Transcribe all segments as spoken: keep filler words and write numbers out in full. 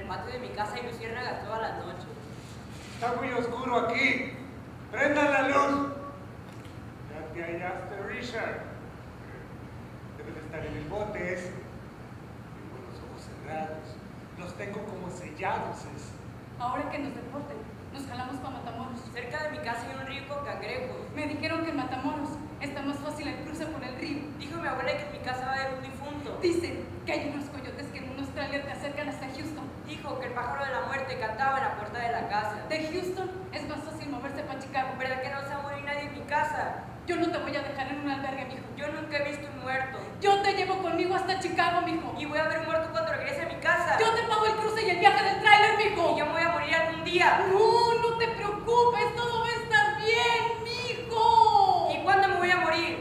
patio de mi casa hay luciérnagas todas las noches. Está muy oscuro aquí. ¡Prendan la luz! Ya te hallaste, Richard. Debe de estar en el bote ese. Tengo los ojos cerrados. Los tengo como sellados. ese. Ahora que nos deporten, nos jalamos para Matamoros. Cerca de mi casa hay un río con cangrejos. Me dijeron que en Matamoros está más fácil el cruce por el río. Dijo mi abuela que en mi casa va a haber un difunto. Dicen que hay unos coyotes que en unos trailers te acercan hasta Houston. Dijo que el pájaro de la muerte cantaba en la puerta de la casa. De Houston es más fácil moverse para Chicago. ¿Verdad que no se va a morir nadie en mi casa? Yo no te voy a dejar en un albergue, mijo. Yo nunca he visto un muerto. Yo te llevo conmigo hasta Chicago, mijo. Y voy a ver un muerto cuando regrese a mi casa. Yo te pago el cruce y el viaje del tráiler, mijo. Y yo me voy a morir algún día. No, no te preocupes, todo va a estar bien, mijo. ¿Y cuándo me voy a morir?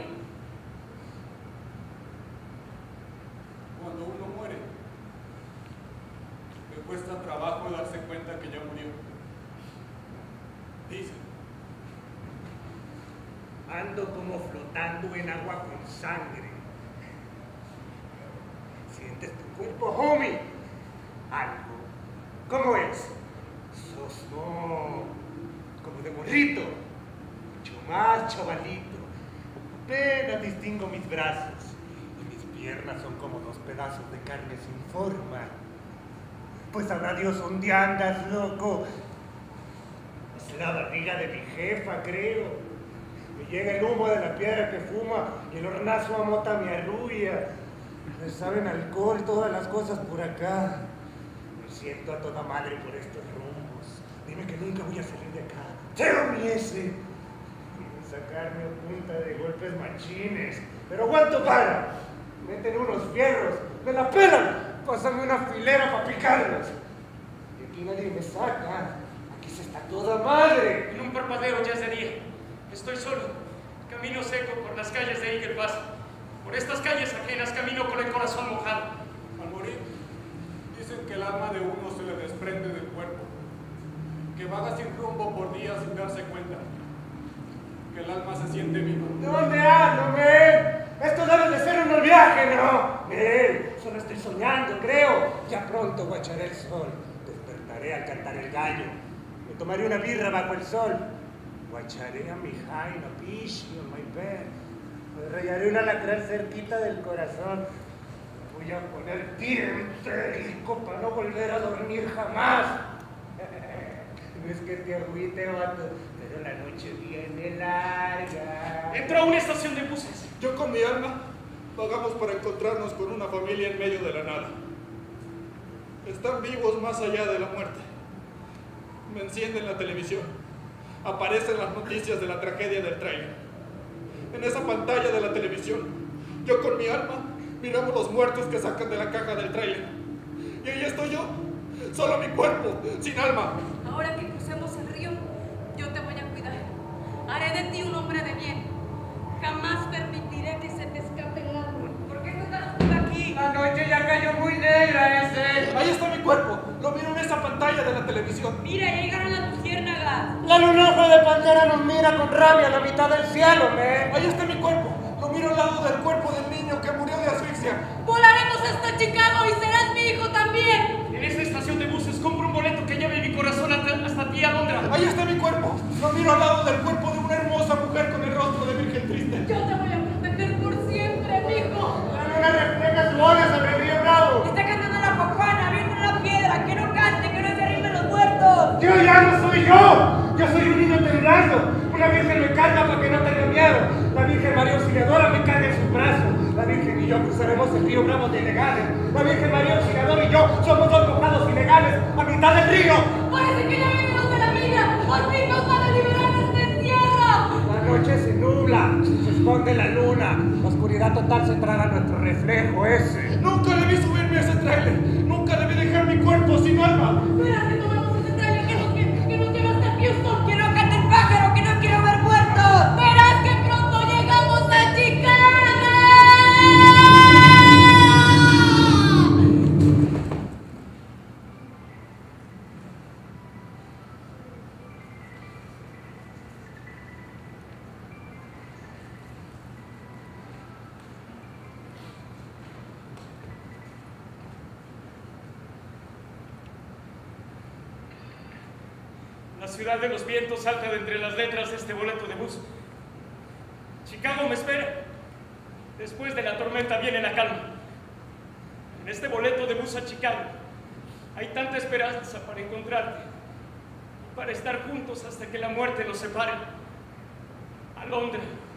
Cuando uno muere, le cuesta trabajo darse cuenta que ya murió. Dicen. Ando como flotando en agua con sangre. ¿Sientes tu cuerpo, homie? Algo. ¿Cómo es? Sos no, como de morrito. Mucho más chavalito. Apenas distingo mis brazos. Y mis piernas son como dos pedazos de carne sin forma. Pues sabrá Dios dónde andas, loco. Es la barriga de mi jefa, creo. Me llega el humo de la piedra que fuma y el hornazo a mota me arrulla. Me saben alcohol todas las cosas por acá. Me siento a toda madre por estos rumbos. Dime que nunca voy a salir de acá. ¡Teo mi ese! Quieren sacarme a punta de golpes machines. Pero aguanto para. Meten unos fierros. ¡Me la pelan! Pásame una filera para picarlos. Y aquí nadie me saca. Aquí se está toda madre. En un parpadeo ya es de día. Estoy solo, camino seco por las calles de Eagle Pass. Por estas calles ajenas camino con el corazón mojado. Al morir, dicen que el alma de uno se le desprende del cuerpo, que vaga sin rumbo por días sin darse cuenta, que el alma se siente viva. ¿Dónde ando, men? Esto debe de ser un viaje, ¿no? Men, solo estoy soñando, creo. Ya pronto guacharé el sol. Despertaré al cantar el gallo. Me tomaré una birra bajo el sol. Guacharé a mi Jaina, Pichio, my bed. Me rayaré un alacrán cerquita del corazón. Me voy a poner bien rico para no volver a dormir jamás. No es que te agüite, vato, pero la noche viene larga. Entro a una estación de buses. Yo con mi alma vagamos para encontrarnos con una familia en medio de la nada. Están vivos más allá de la muerte. Me encienden la televisión. Aparecen las noticias de la tragedia del tráiler. En esa pantalla de la televisión, yo con mi alma miramos los muertos que sacan de la caja del tráiler. Y ahí estoy yo, solo mi cuerpo, sin alma. Ahora que crucemos el río, yo te voy a cuidar. Haré de ti un hombre de bien. Jamás permitiré que se te escape el alma. ¿Por qué no estás tú aquí? La noche ya cayó muy negra, ese. Ahí está mi cuerpo, lo miro en esa pantalla de la televisión. Mira, ya llegaron las luciérnagas. La luna ojo de pantera nos mira con rabia a la mitad del cielo, men. Ahí está mi cuerpo, lo miro al lado del cuerpo del niño que murió de asfixia. Volaremos hasta Chicago y serás mi hijo también. En esta estación de buses compro un boleto que lleve mi corazón hasta, hasta ti, Alondra. Ahí está mi cuerpo, lo miro al lado del cuerpo de una hermosa mujer con el rostro de virgen triste. Yo te voy a proteger por siempre, mijo. La luna refleja su ola sobre el río Bravo. Está cantando la pajuana, viendo la piedra. Que no cante, que no se arrimen los muertos. Yo ya no soy yo. Yo soy un niño temblando. Una virgen me carga para que no tenga miedo. La Virgen María Auxiliadora me carga en sus brazos. La Virgen y yo cruzaremos el río Bravo de ilegales. La Virgen María Auxiliadora y yo somos dos mojados ilegales a mitad del río. Parece que ya vienen los de la mina. Por fin nos van a liberar de este encierro. La noche se nubla, se esconde la luna. La oscuridad total se traga nuestro reflejo ese. Nunca debí subirme a ese trailer, nunca debí dejar mi cuerpo sin alma. Verás que tomamos ese trailer que nos, que, que nos lleva hasta Houston. Que no cante el pájaro, que no quiero ver muertos. Verás que pronto llegamos a Chicago. La ciudad de los vientos salta de entre las letras de este boleto de bus. Chicago me espera. Después de la tormenta viene la calma. En este boleto de bus a Chicago hay tanta esperanza para encontrarte y para estar juntos hasta que la muerte nos separe. A Londres.